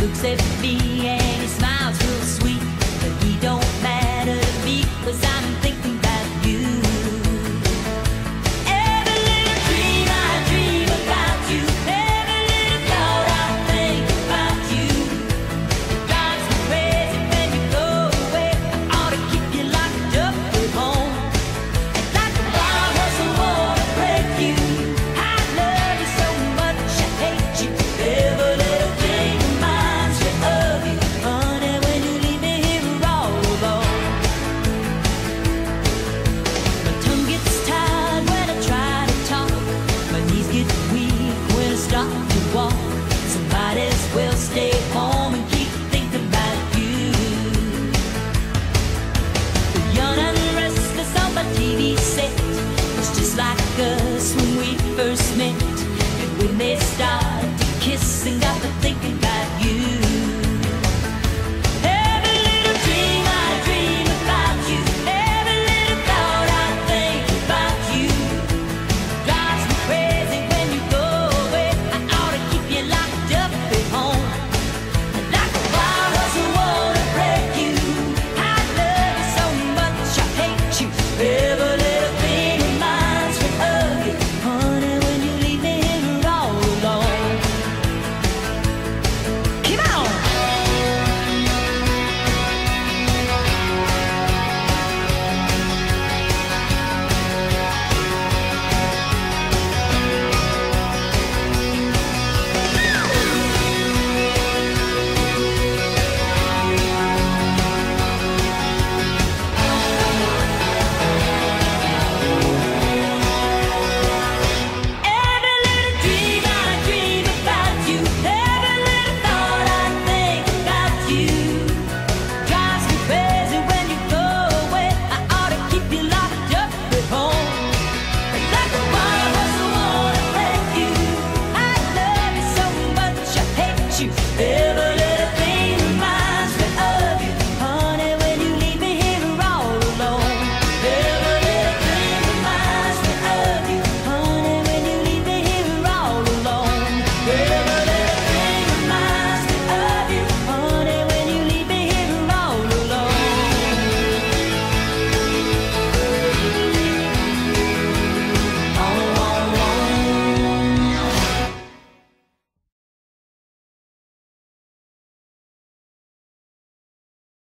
looks at me and he smiles real sweet, but he don't matter to me 'cause I'm thinking about you. Every little dream I dream about you, every little thought I think about you. It drives me crazy when you go away. I ought to keep you locked up at home. And like a bomb doesn't wanna break you, I love you so much I hate you. Every little thing reminds me of you, honey, when you leave me here all alone. My tongue gets tired when I try to talk, my knees get weak when I start to walk. So might as well stay